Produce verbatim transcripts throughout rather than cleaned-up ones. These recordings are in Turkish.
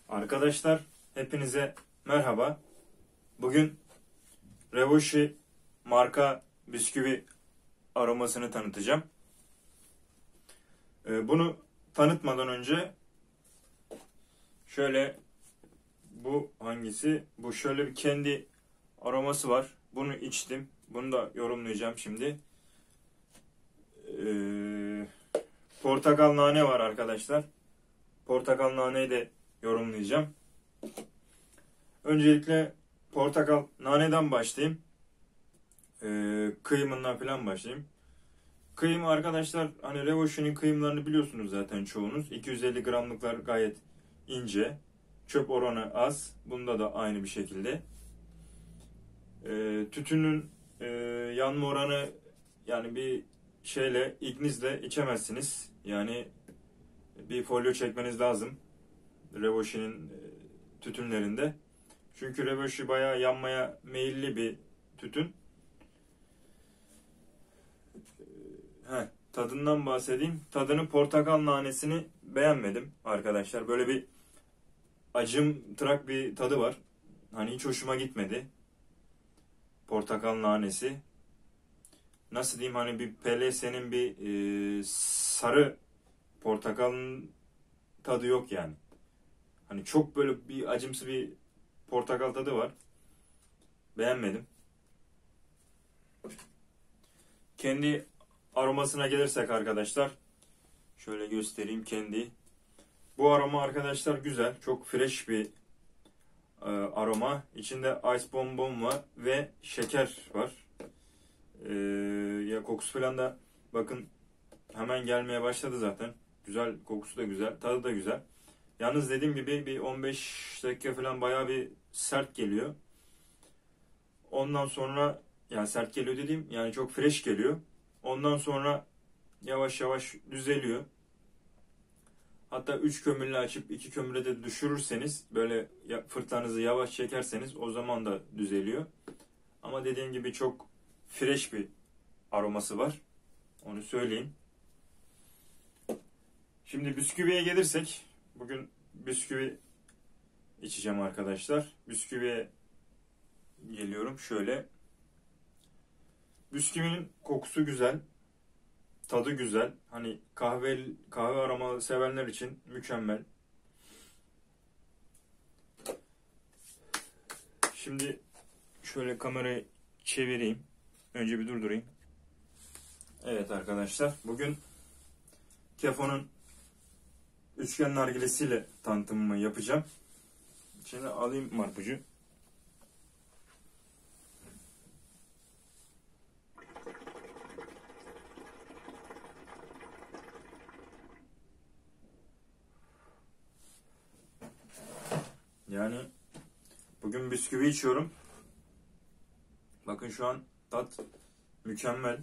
Arkadaşlar hepinize merhaba. Bugün Revoshi marka bisküvi aromasını tanıtacağım. Ee, bunu tanıtmadan önce şöyle bu hangisi? Bu şöyle bir kendi aroması var. Bunu içtim. Bunu da yorumlayacağım şimdi. Ee, portakal nane var arkadaşlar. Portakal naneyi de yorumlayacağım. Öncelikle portakal naneden başlayayım. Ee, kıyımından falan başlayayım. Kıyım arkadaşlar, hani Revoshi'nin kıyımlarını biliyorsunuz zaten çoğunuz. iki yüz elli gramlıklar gayet ince. Çöp oranı az. Bunda da aynı bir şekilde. Ee, tütünün e, yanma oranı, yani bir şeyle, ignizle içemezsiniz. Yani bir folyo çekmeniz lazım Revoshi'nin tütünlerinde. Çünkü Revoshi bayağı yanmaya meyilli bir tütün. Heh, tadından bahsedeyim. Tadını, portakal nanesini beğenmedim arkadaşlar. Böyle bir acımtırak bir tadı var. Hani hiç hoşuma gitmedi. Portakal nanesi. Nasıl diyeyim, hani bir P L S'nin bir e, sarı portakalın tadı yok yani. Hani çok böyle bir acımsı bir portakal tadı var. Beğenmedim. Kendi aromasına gelirsek arkadaşlar, şöyle göstereyim kendi. Bu aroma arkadaşlar güzel, çok fresh bir e, aroma. İçinde ice bonbon var ve şeker var. E, ya kokusu falan da bakın hemen gelmeye başladı zaten. Güzel, kokusu da güzel, tadı da güzel. Yalnız dediğim gibi bir on beş dakika falan bayağı bir sert geliyor. Ondan sonra, yani sert geliyor dediğim, yani çok fresh geliyor. Ondan sonra yavaş yavaş düzeliyor. Hatta üç kömürle açıp iki kömüre de düşürürseniz, böyle fırtınanızı yavaş çekerseniz o zaman da düzeliyor. Ama dediğim gibi çok fresh bir aroması var. Onu söyleyeyim. Şimdi bisküviye gelirsek, bugün bisküvi içeceğim arkadaşlar. Bisküviye geliyorum şöyle. Bisküvinin kokusu güzel. Tadı güzel. Hani kahve kahve aromalı sevenler için mükemmel. Şimdi şöyle kamerayı çevireyim. Önce bir durdurayım. Evet arkadaşlar, bugün Kefo'nun üçgen nargilesiyle tanıtımımı yapacağım. Şimdi alayım marpucu. Yani bugün bisküvi içiyorum. Bakın şu an tat mükemmel.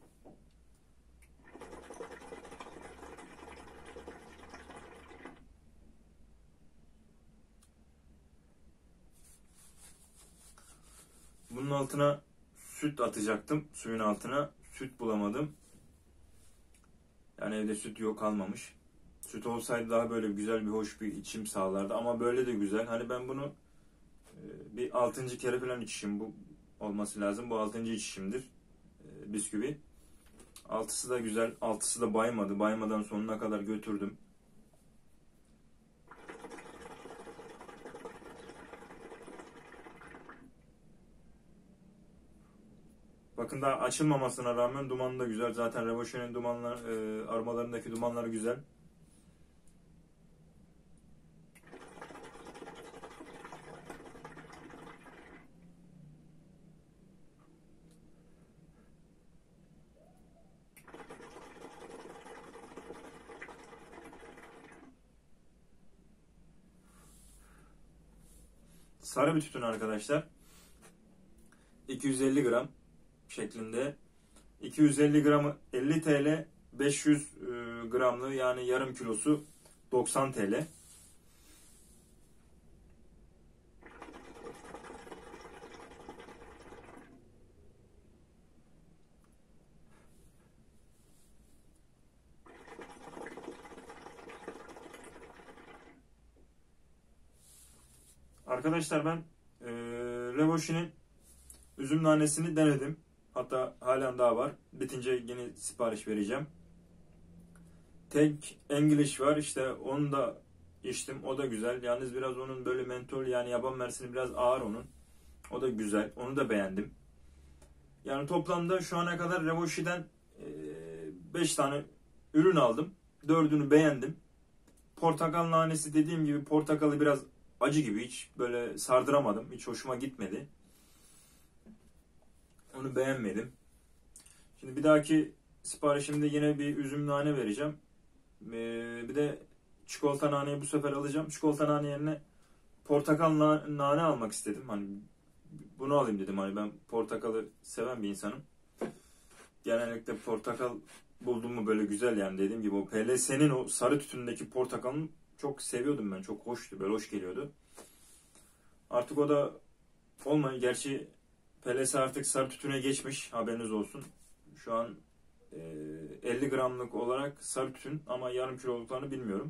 Bunun altına süt atacaktım. Suyun altına süt bulamadım. Yani evde süt yok, kalmamış. Süt olsaydı daha böyle güzel bir, hoş bir içim sağlardı. Ama böyle de güzel. Hani ben bunu bir altıncı kere falan içişim bu olması lazım. Bu altıncı içişimdir e, bisküvi. Altısı da güzel. Altısı da baymadı. Baymadan sonuna kadar götürdüm. Bakın, daha açılmamasına rağmen dumanı da güzel. Zaten Revoshi'nin dumanlar, e, aromalarındaki dumanlar güzel. Sarı bir tütün arkadaşlar. iki yüz elli gram şeklinde. iki yüz elli gramı elli TL, beş yüz gramlı yani yarım kilosu doksan TL. Arkadaşlar ben e, Revoshi'nin üzüm nanesini denedim. Hatta halen daha var. Bitince yine sipariş vereceğim. Tank English var. İşte onu da içtim. O da güzel. Yalnız biraz onun böyle mentol, yani yaban mersini biraz ağır onun. O da güzel. Onu da beğendim. Yani toplamda şu ana kadar Revoshi'den beş tane ürün aldım. dördünü beğendim. Portakal nanesi, dediğim gibi portakalı biraz acı gibi, hiç böyle sardıramadım. Hiç hoşuma gitmedi. Onu beğenmedim. Şimdi bir dahaki siparişimde yine bir üzüm nane vereceğim. Ee, bir de çikolata naneyi bu sefer alacağım. Çikolata nane yerine portakal na- nane almak istedim. Hani bunu alayım dedim. Hani ben portakalı seven bir insanım. Genellikle portakal buldum mu böyle güzel, yani dediğim gibi o P L S'nin o sarı tütünündeki portakalını çok seviyordum ben. Çok hoştu, böyle hoş geliyordu. Artık o da olmuyor. Gerçi P L S artık sarı tütüne geçmiş, haberiniz olsun. Şu an e, elli gramlık olarak sarı tütün, ama yarım kiloluklarını bilmiyorum.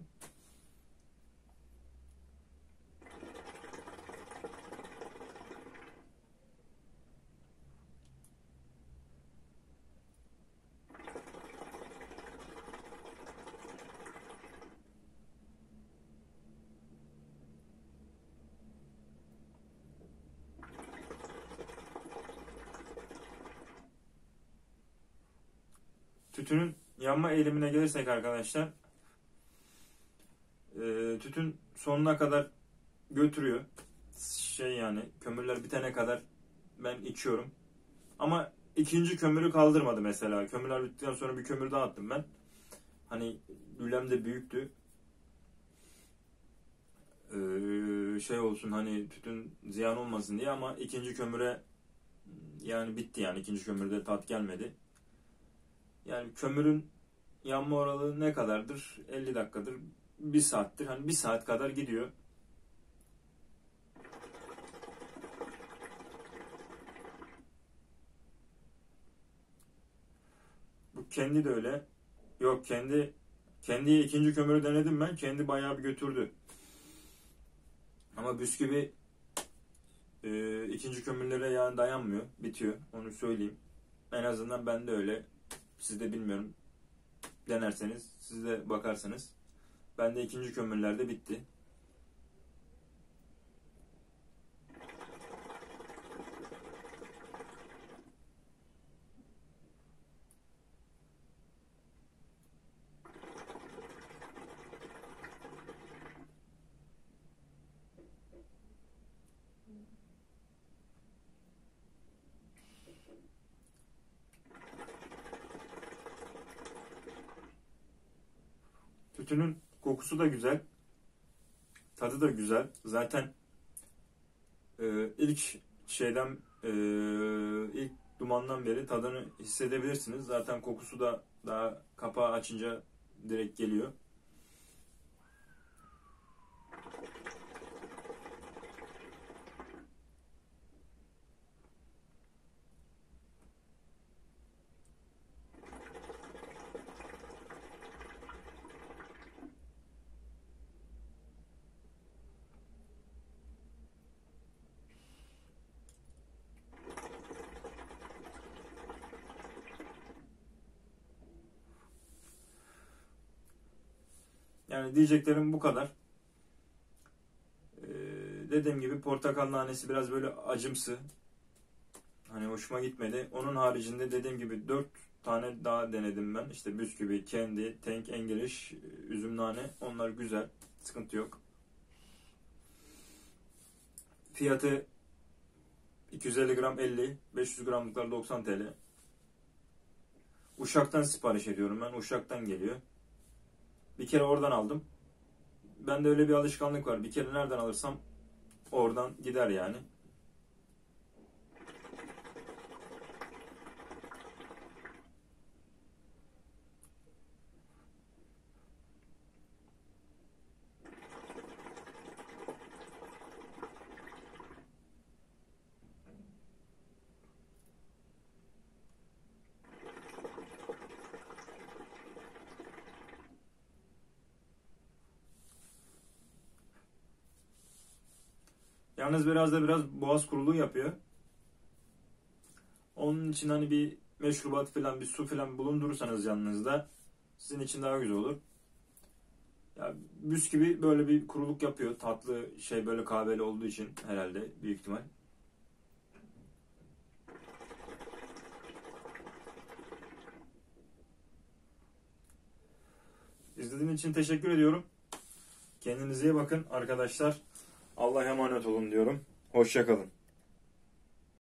Tütünün yanma eğilimine gelirsek arkadaşlar, e, tütün sonuna kadar götürüyor. Şey, yani kömürler bitene kadar ben içiyorum. Ama ikinci kömürü kaldırmadı mesela. Kömürler bittikten sonra bir kömür daha attım ben. Hani lülem de büyüktü. Ee, şey olsun, hani tütün ziyan olmasın diye, ama ikinci kömüre yani bitti, yani ikinci kömürde tat gelmedi. Yani kömürün yanma oralığı ne kadardır? elli dakikadır, bir saattir. Hani bir saat kadar gidiyor. Bu kendi de öyle. Yok, kendi kendi ikinci kömürü denedim ben. Kendi bayağı bir götürdü. Ama bisküvi e, ikinci kömürlere yani dayanmıyor. Bitiyor. Onu söyleyeyim. En azından ben de öyle. Siz de bilmiyorum. Denerseniz siz de bakarsınız. Ben de ikinci kömürlerde bitti. Tütünün kokusu da güzel. Tadı da güzel. Zaten e, ilk şeyden e, ilk dumandan beri tadını hissedebilirsiniz. Zaten kokusu da daha kapağı açınca direkt geliyor. Yani diyeceklerim bu kadar. Ee, dediğim gibi portakal nanesi biraz böyle acımsı. Hani hoşuma gitmedi. Onun haricinde dediğim gibi dört tane daha denedim ben. İşte bisküvi, kendi, Tank English, üzüm nane. Onlar güzel. Sıkıntı yok. Fiyatı iki yüz elli gram elli, beş yüz gramlıklar doksan T L. Uşak'tan sipariş ediyorum ben. Uşak'tan geliyor. Bir kere oradan aldım. Bende öyle bir alışkanlık var. Bir kere nereden alırsam oradan gider yani. Yalnız biraz da biraz boğaz kuruluğu yapıyor. Onun için hani bir meşrubat falan, bir su falan bulundurursanız yanınızda sizin için daha güzel olur. Ya bisküvi böyle bir kuruluk yapıyor. Tatlı şey böyle kahveli olduğu için herhalde büyük ihtimal. İzlediğiniz için teşekkür ediyorum. Kendinize iyi bakın arkadaşlar. Allah'a emanet olun diyorum. Hoşça kalın.